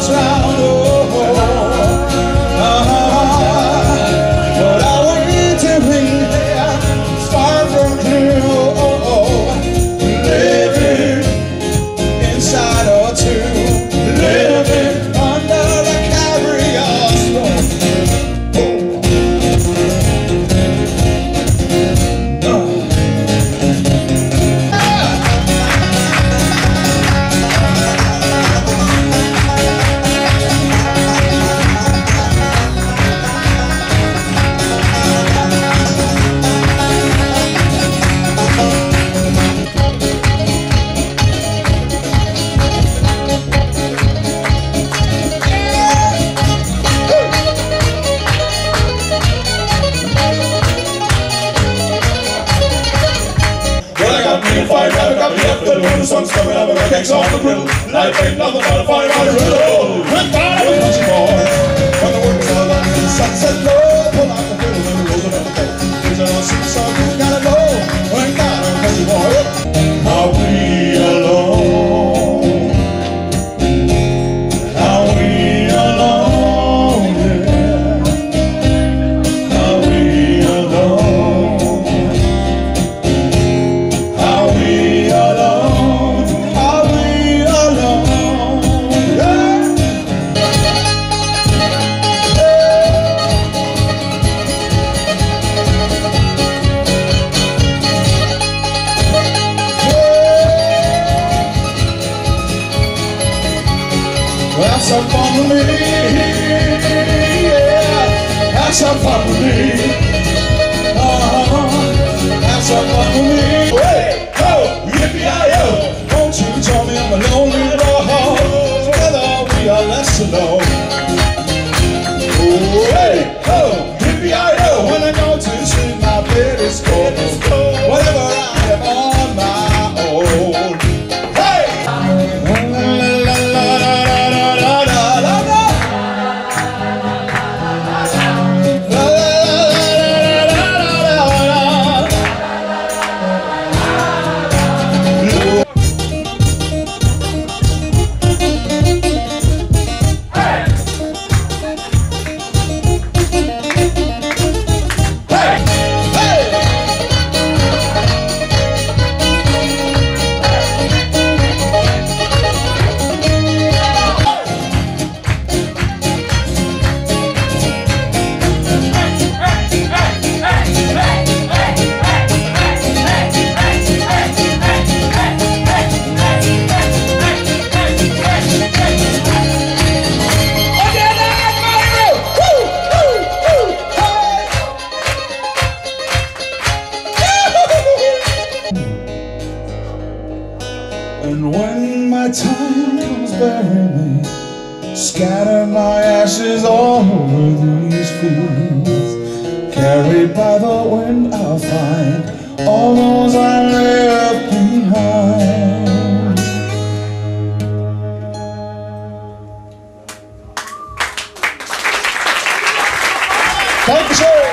comes round, but I wait to be here, far from clear, living inside or two, living under the carrier storm. Fire, got me up to the moon, the sun's coming up, and my cake's on the griddle. Life ain't nothing but a fire on the riddle. When the work's all done and the sunset low, pull out the fiddle and roll it up the bed. There's an awesome song you gotta know, when God knows you boy. Are we alone? Are we alone? Yeah. Are we alone? Are we alone? Are we alone? Yeah. Have some fun with me, yeah. Have some fun with me, have some fun with me. Hey, ho, yippee-yi-yo. Won't you join me on my lonely road? Together we are less alone. Oh, hey, ho, yippee-yi-yo. When I go to sleep, my bed is cold. Whatever I am on my own. Hey! And when my time comes, bury me, scatter my ashes all over these fields. Carried by the wind, I'll find all those I left behind. Thank you, sir.